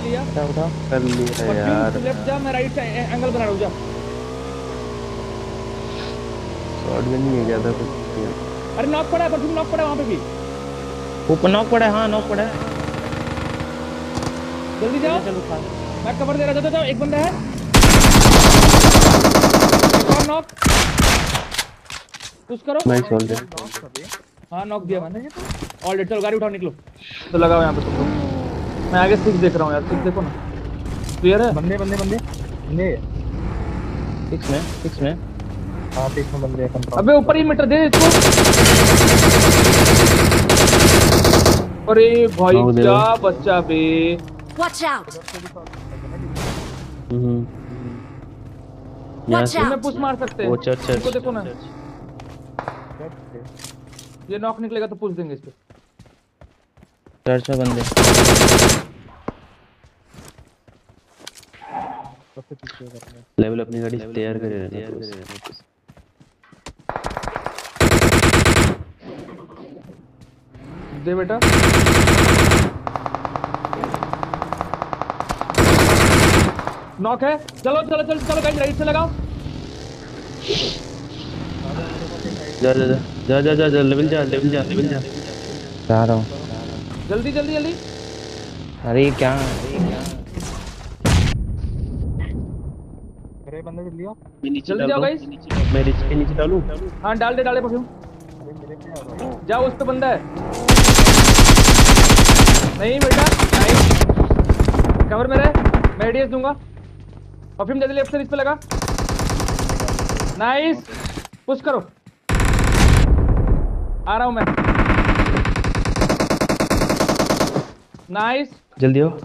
लिया उठा कर लिया यार। लेफ्ट जा, मैं राइट से एंगल बना रहा हूँ, जा। शॉट भी नहीं है ज्यादा कुछ। अरे नॉक पड़ा है, परफ्यूम नॉक पड़ा है वहाँ पे भी। ऊपर नॉक पड़ा है, हाँ नॉक पड़ा है। जल्दी जाओ, चलो खा। मैं कवर दे रहा था। एक बंदा है, एक और नॉक। पुश करो। Nice already. हाँ नॉक दिया मैंने। ऑलरेडी चलो गाड़ी उठाओ, निकलो। तो लगाओ यहाँ पे तुम लोग। मैं आगे सिक्स देख रहा हूँ यार, सिक्स देखो ना, क्लियर है। बंदे बंदे बंदे बंदे 6 में हाँ 6 में बंदे कंफर्म। अबे ऊपर ही मीटर दे इसको। अरे भाई क्या बच्चा बे। Watch out! यहाँ Watch से में out! पुश मार सकते हैं। वो चर्च इनको देखो ना, ये नॉक निकलेगा तो पुश देंगे इस पे। चर्च में बंदे। लेवल अपनी गाड़ी तैयार करे रहना। दे बेटा। नॉक है, चलो चलो चलो चलो गाइस, राइट से लगाओ। जा जा जा जा जा जा लेवल जा लेवल जा लेवल जा। जा रहा हूँ। जल्दी जल्दी जल्दी। अरे क्या मेरे बंदे जल्दी आओ। मैं नीचे जल्दी डाल जाओ रहा गाइस। हूँ। मैं नीचे नीचे डालूं। हाँ डाल दे परफ्यूम। अरे मेरे पे आ रहा है। जाओ, उस पे बंदा है। नहीं बेटा, नाइस। कवर में रहे, मैं एडीएस दूंगा। परफ्यूम जल्दी लेफ्ट से इस पे लगा। नाइस, पुश करो। आ रहा हूं मैं। नाइस, जल्दी हो।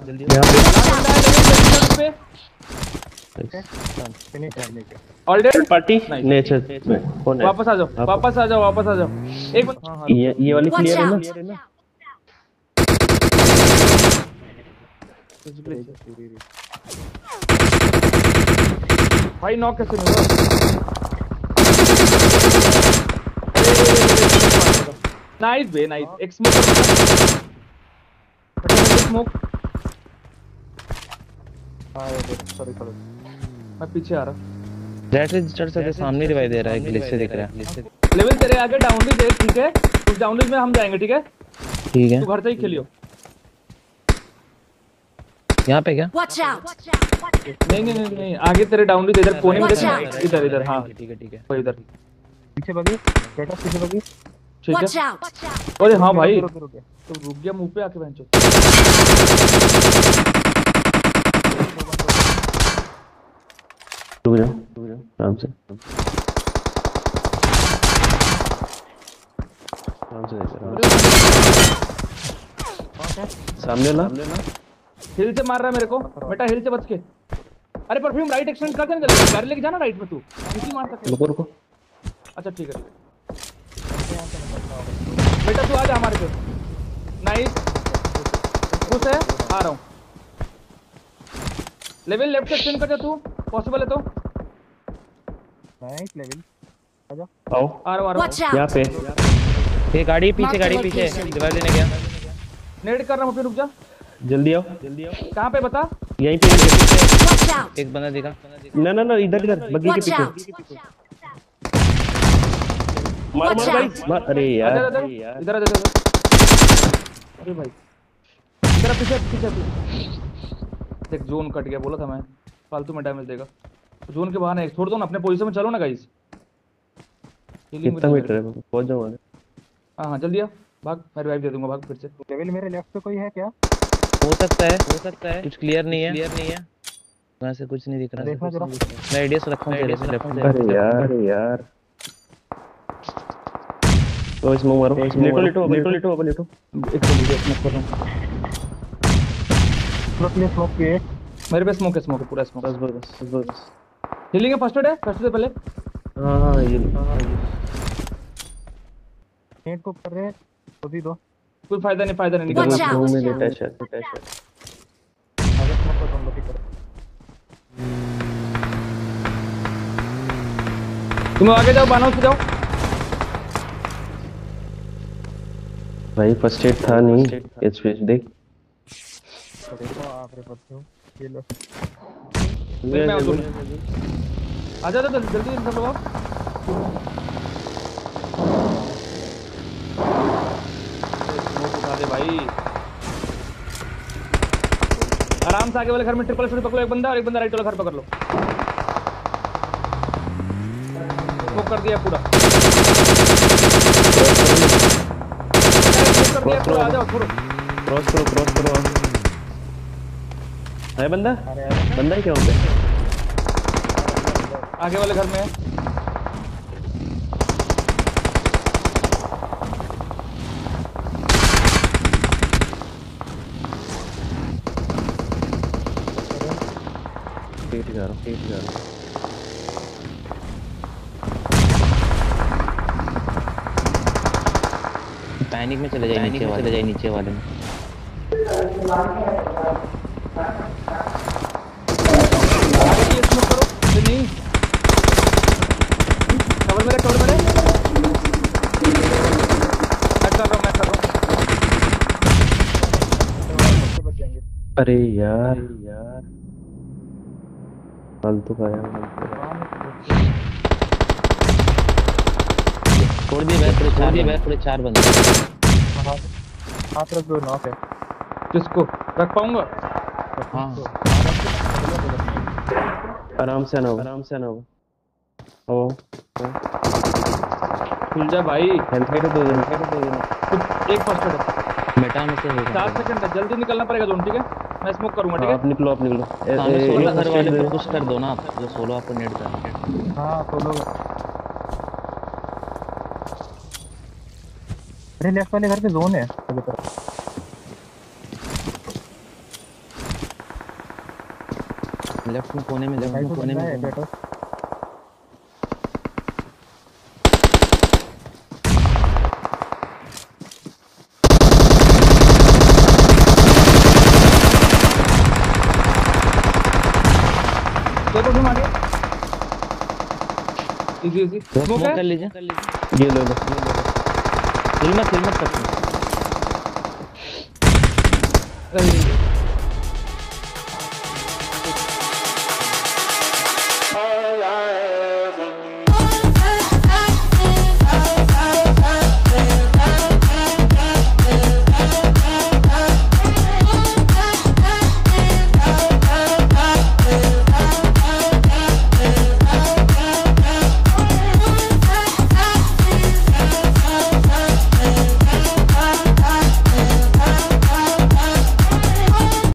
फिनिश करने के ऑलरेडी पार्टी Nice. नेचर कौन है? वापस आ जाओ, वापस आ जाओ, वापस आ जाओ। एक ये वाली Watch क्लियर है out! ना? भाई नॉक कैसे मिला? नाइस बे, नाइस। एक स्मोक। हाँ सॉरी सॉरी। मैं पीछे आ रहा। रेड से चढ़ सकते, सामने दिखाई दे रहा है, ग्लिच से दिख रहा है। लेवल तेरे आगे डाउनलिज है, ठीक है। उस डाउनलिज में हम जाएंगे, ठीक है। ठीक है, तू घर से ही खेलियो। यहाँ पे क्या? Watch out! नहीं नहीं नहीं नहीं, आगे तेरे डाउनलिज इधर कोने में Watch देखना। out! इधर इधर, हाँ ठीक है ठीक है। वो इधर, पीछे बगी बेटा, पीछे बगी। ठीक Watch है। out! अरे हाँ भाई, रुक रुक तो रुक गया मुंह पे आके बेंचो। रुक जाओ आराम से सामने ला। हिल से मार रहा है मेरे को बेटा, हिल से बच के। अरे परफ्यूम राइट एक्सटेंड कर देना, जल्दी गाड़ी लेके जाना राइट में। तू इसी मार सकते। रुको रुको। अच्छा ठीक है बेटा, तू आ जा हमारे पे। नाइस, खुश है। आ रहा हूँ। लेवल लेफ्ट से एक्सटेंड कर जा तू, पॉसिबल है तो। Nice level. आओ आ रहा हूँ। Watch यहाँ out! पे ये गाड़ी पीछे, गाड़ी पीछे दीवार लेने गया। नेड कर रहा हूँ, फिर रुक जा। जल्दी आओ कहाँ पे बता। यहीं पे। Watch out! एक बंदा दिखा। ना ना ना इधर इधर बग्गी के Watch पीछे। out! मार Watch मार भाई out! मार। अरे यार इधर इधर इधर। अरे भाई इधर पीछे पीछे। देख जोन कट गया, बोला था मैं, फालतू में डैमेज देगा। जोन के बहाने छोड़ दो ना, अपने पोजीशन में चलो ना गाइस। कितना मीटर है? पहुंच जाऊंगा। हाँ हाँ जल्दी आ, भाग। मैं रिवाइव दे दूंगा, भाग फिर से। लेवल मेरे लेफ्ट पे कोई है क्या? हो सकता है कुछ क्लियर नहीं है। वहाँ से कुछ नहीं दिख रहा। देखना जरा। मैं एडीएस रखा हूँ तेरे से लेफ्ट में। अरे यार तो इसमें मारो। लेटो अपन लेटो। एक तो मुझे स्मोक कर रहा हूँ। स्मोक पे मेरे पे स्मोक है पूरा स्मोक। बस हीलिंग है, फर्स्ट एड है, फर्स्ट से पहले। हाँ ये नेट को कर रहे हैं तो दी दो। कोई फायदा नहीं निकल। Watch out! में लेटा है शायद। आगे स्मोक को तुम लोग ही करो। तुम आगे जाओ, बानों से जाओ। भाई फर्स्ट एड था नहीं। एचपी देख। देखो आप रे पत्ते हो ये लो फिर मैं आउट आ जा जल्दी जल्दी सब लोग आओ। स्मोक उठा दे भाई। आराम से आगे वाले घर में ट्रिपल शॉट पकड़ो, एक बंदा और एक बंदा राइट वाला घर पकड़ लो। स्मोक कर दिया पूरा, स्मोक कर दिया पूरा, आ जाओ छोड़ो। क्रॉस करो है बंदा अरे बंदा ही क्या होता है आगे वाले घर में है। पेट जा रहा पैनिक में चले जाए नीचे वाले में। आगे की स्मोक करो। ये नहीं कवर मेरे मैं कर रहा हूँ। बच जाएंगे। अरे यार फालतू का यार छोड़ दिए पूरे 4 बंदे। हाथ रख दो नॉक है किसको रख पाऊंगा? हाँ आराम से आना होगा ओ खुल जा भाई। हेल्थ दे देना एक फर्स्ट एड है, मेटा में से हो 4 सेकंड है, जल्दी निकलना पड़ेगा जोन। ठीक है मैं स्मोक करूंगा। ठीक है आप निकलो सामने सोलो घर वाले पे पुश कर दो ना आप, जो सोलो आपको नेट कर। हाँ तो लोग अरे लेफ्ट वाले घर पे जोन है अभी तक। लेफ्ट में कोने में बैठो देखो तुम आगे इजी स्मोक स्मोक है। कर लीजिए। ये लो हिल मत सकते। अरे